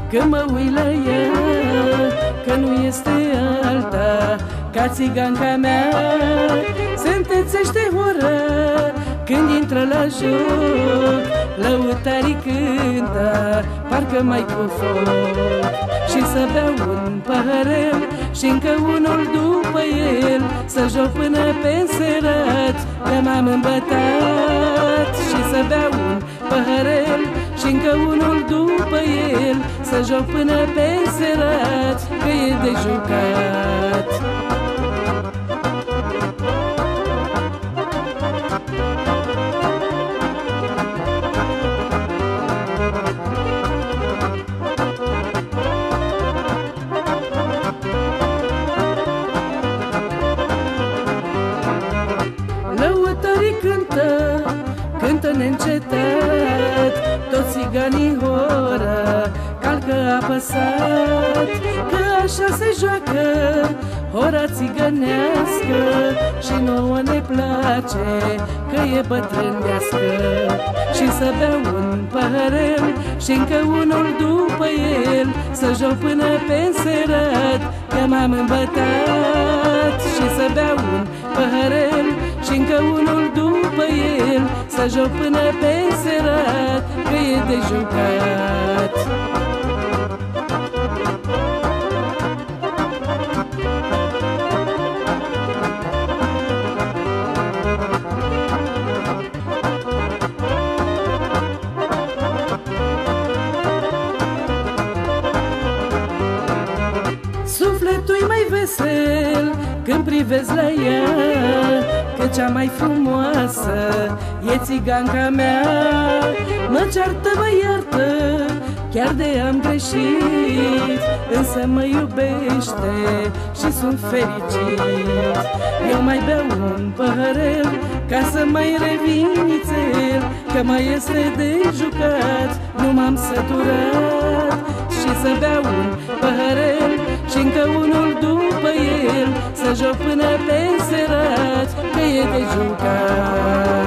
Când mă uit la ea, că nu este alta ca țiganca mea. Se întețește ora când intră la joc, lăutarii cântă, parcă mai cu foc. Și să beau un paharel și încă unul după el, să joc până pe înserat, că m-am îmbătat. Și să beau un paharel și încă unul după el, să joc până pe înserat, că e de jucat. Lăutarii cântă, cântă neîncetat, toți țiganii hora calcă apăsat. Că așa se joacă hora țigănească și nouă ne place că e bătrânească. Și să beau un paharel și încă unul după el, să joc până pe înserat, că m-am îmbătat. Și să beau un paharel și încă unul după el, să joc până pe înserat, că e de jucat. Sufletul-i mai vesel când privesc la ea, că cea mai frumoasă e țiganca mea. Mă ceartă, mă iartă, chiar de am greșit, însă mă iubește și sunt fericit. Eu mai beau un paharel ca să mai revin nițel, că mai este de jucat, nu m-am săturat. Și să beau un paharel și încă unul după el, să joc până pe înserat, că e de jucat.